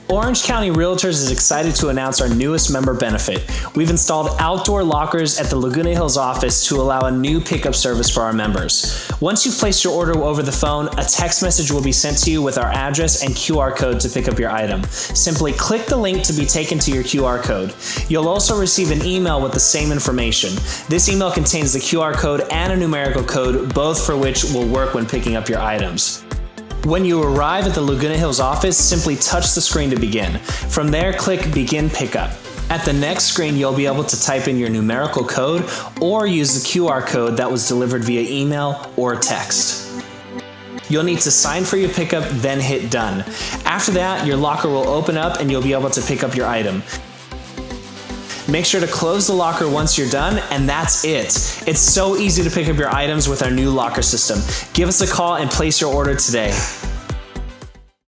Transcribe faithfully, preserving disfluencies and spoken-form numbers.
Orange County Realtors is excited to announce our newest member benefit. We've installed outdoor lockers at the Laguna Hills office to allow a new pickup service for our members. Once you've placed your order over the phone, a text message will be sent to you with our address and Q R code to pick up your item. Simply click the link to be taken to your Q R code. You'll also receive an email with the same information. This email contains the Q R code and a numerical code, both for which will work when picking up your items. When you arrive at the Laguna Hills office, simply touch the screen to begin. From there, click Begin Pickup. At the next screen, you'll be able to type in your numerical code or use the Q R code that was delivered via email or text. You'll need to sign for your pickup, then hit Done. After that, your locker will open up and you'll be able to pick up your item. Make sure to close the locker once you're done, and that's it. It's so easy to pick up your items with our new locker system. Give us a call and place your order today.